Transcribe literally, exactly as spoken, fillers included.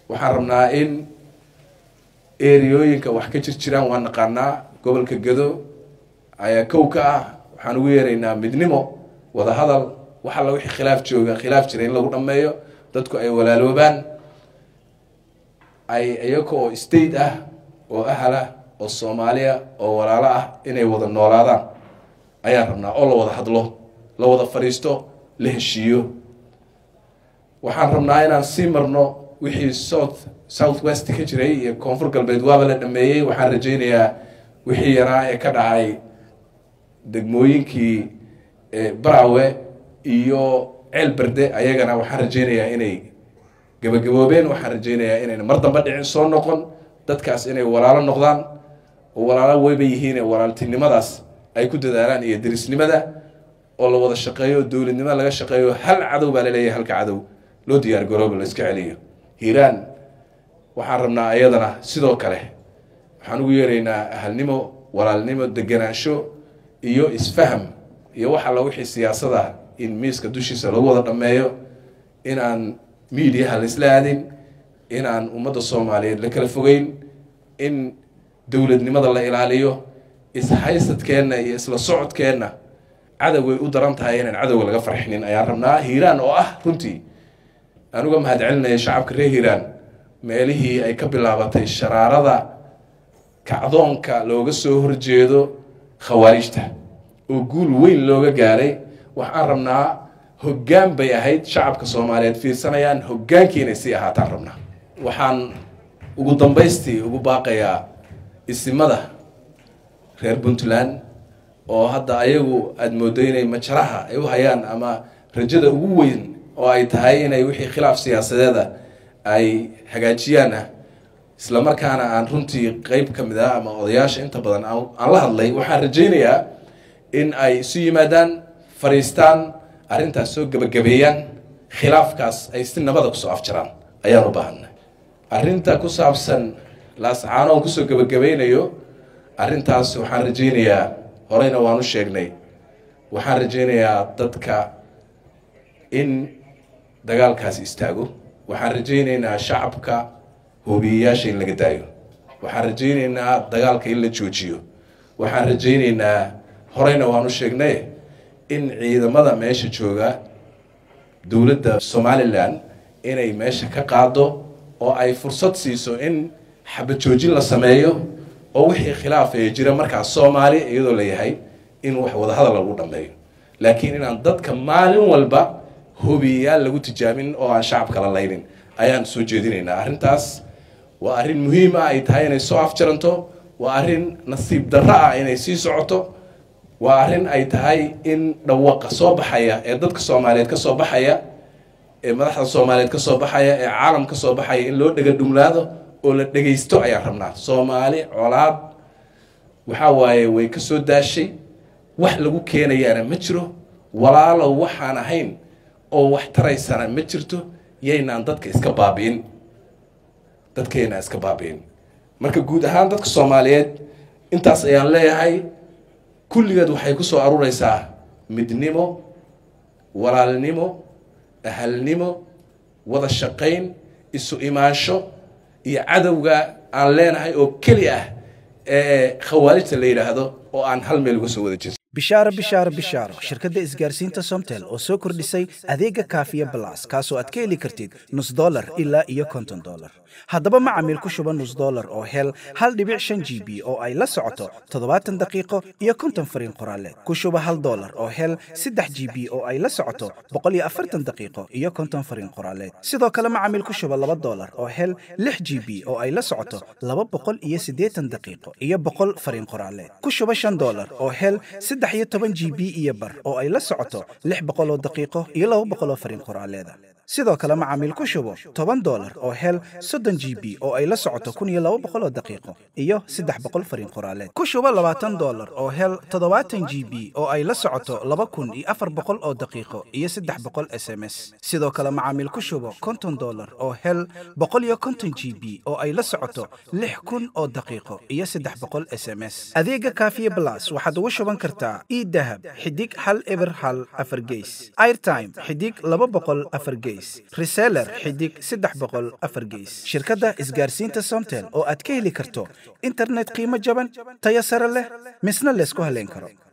waxaan rabnaa in eriyooyinka wax ka jir jiraan waan naqaanaa gobolka Gado ayaa kow ka ah waxaan ugu yeeraynaa midnimo wada hadal waxa la wixii khilaaf jooga khilaaf jira in lagu dhameeyo dadku ay walaaloobaan ay ayaga oo state ah oo ahla oo Soomaaliya oo walaalo ah inay wada noolaadaan ayaan rabnaa oo la wada hadlo la wada fariisto la heshiiyo waxaan rabnaa inaan sii marno wixii south southwest ka jiray iyo koonfur galbeed waaba la dhameeyay waxaan rajaynayaa wixii yaraa ee ka dhacay degmooyinkii Barawe iyo Ceelberde ayagana waxaan rajaynayaa inay gabagaboobeen waxaan rajaynayaa inay mar dambe dhicin soo noqon dadkaas inay walaalo noqdaan oo walaalo weyba yihiin walaaltinimadaas ay ku dadaalaan iyo dirisnimada oo la wada shaqeeyo dawladnimada laga shaqeeyo hal cadow baa leeyahay halka cadow loo diyaar garoobo la iska celiyo Hiiraan waxaan rabnaa ayadana sidoo kale waxaan ugu yeeraynaa ahalnimo walaalnimo deganaansho iyo isfaham iyo waxa la wixii siyaasada in miiska dushiisa lagu wada dhameeyo in aan media la isla aadin in aan ummadda Soomaaliyeed la kala fogeyn in dawladnimada la ilaaliyo is haysadkeena iyo isla socodkeena cadaway u daran tahay in cadawga laga farxinin ayaan rabnaa Hiiraan oo ah runtii anuga mahad celinaya shacabka reer Hiiraan meelihii ay ka bilaabatay sharaarada kacdoonka looga soo horjeedo khawaarijta oo guul weyn looga gaaray waxaan rabnaa hoggaan bay ahayd shacabka Soomaaliyeed fiirsanayaan hoggaankiina si ahaataan rabnaa waxaan ugu dambeystii ugu baaqayaa isimada reer Puntland oo hadda ayagu aad moodeynay majaraha ay u hayaan ama rajada ugu weyn oo ay tahay inay wixii khilaaf siyaasadeed ay hagaajiyaan isla markaana aan runtii qayb kamid ah ama odayaasha inta badan aan la hadlay waxaan rajaynayaa in ay isu yimaadaan fariistaan arrintaas soo gabagabeeyaan khilaafkaas ay si nabad ah ku soo afjaraan ayaan u baahanay arrinta ku saabsan laascaano ku soo gabagabeynayo arrintaas waxaan rajaynayaa horeyna waan u sheegnay waxaan rajaynayaa dadka in dagaalkaas istaago waxaan rajaynaynaa shacabka hoobiyayaasha in laga daayo waxaan rajaynaynaa dagaalka in la joojiyo waxaan rajaynaynaa horeyna waan u sheegnay in ciidamada meesha jooga dawladda Somaliland inay meesha ka qaado oo ay fursad siiso in xabad joojin la sameeyo oo wixii khilaaf ay jira markaa Soomaali iyadoo la yahay in wax wada hadal lagu dhameeyo laakiin inaan dadka maalin walba hoobiyaal lagu tijaabin oo aan shacabka la leeynin ayaan soo jeedinaynaa arrintaas waa arrin muhiim ah ay tahay inay soo afjaranto waa arrin nasiib darro ah inay sii socoto waa arrin ay tahay in dhawaqa soo baxaya ee dadka Soomaaliyeed ka soo baxaya ee madaxda Soomaaliyeed ka soo baxaya ee caalamka ka soo baxaya in loo dhaga dhumlaado oo la dhageysto ayaan rabnaa Soomaali colaad waxa waaye way ka soo daashay wax lagu keenayana ma jiro walaalo waxaan ahayn oo wax taraysana ma jirto yaynaan dadka iska baabiin dadkeena iska baabiin marka guud ahaan dadka Soomaaliyeed intaas ayaan leeyahay kulligeed waxay ku soo aruraysaa midnimo walaalnimo ahalnimo wada shaqayn isu imaansho iyo cadawga aan leenahay oo kali ah ee khawaarijta la yiraahdo oo aan hal meel uga soo wada jeesto bishaaro bishaaro bishaaro shirkadda isgaarsiinta Somtel oo soo kordhisay adeega Kaafiya Plus kaasoo aad ka heli kartid nus dollar ilaa iyo konton dollar haddaba macaamiil ku shuba nus dollar oo hel hal dhibic shan G B oo ay la socoto toddobaatan daqiiqo iyo konton fariin qoraaleed ku shuba hal dollar oo hel saddex G B oo ay la socoto boqol iyo afartan daqiiqo iyo konton fariin qoraaleed sidoo kale macaamiil ku shuba laba dollar oo hel lix G B oo ay la socoto laba boqol iyo siddeetan daqiiqo iyo boqol fariin qoraaleed ku shuba shan dollar oo hel saddex iyo toban G B iyo bar oo ay la socoto lix boqol oo daqiiqo iyo laba boqol oo fariin qoraaleed sidoo kale macaamiil ku shubo toban dollar oo hel soddon G B oo ay la socoto kun iyo laba boqol oo daqiiqo iyo saddex boqol fariin qoraaleed ku shubo labaatan dollar oo hel toddobaatan G B oo ay la socoto laba kun iyo afar boqol oo daqiiqo iyo saddex boqol S M S sidoo kale macaamiil ku shubo konton dollar oo hel boqol iyo konton G B oo ay la socoto lix kun oo daqiiqo iyo saddex boqol S M S adeega Kaafiya Plus waxaad ugu shuban kartaa e-dahab xidig hal eber hal afar gees airtime xidig laba boqol afar gees gees reseller xidig saddex boqol afar gees shirkadda isgaarsiinta somtel oo aad ka heli karto internet qiimo jaban tayo sare leh misna laysku haleyn karo